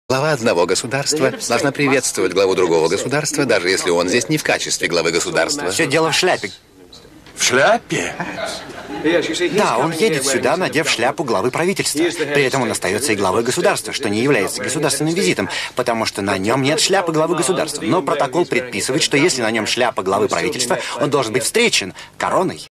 Глава одного государства должна приветствовать главу другого государства, даже если он здесь не в качестве главы государства. Все дело в шляпе. В шляпе? Да, он едет сюда, надев шляпу главы правительства. При этом он остается и главой государства, что не является государственным визитом, потому что на нем нет шляпы главы государства. Но протокол предписывает, что если на нем шляпа главы правительства, он должен быть встречен короной.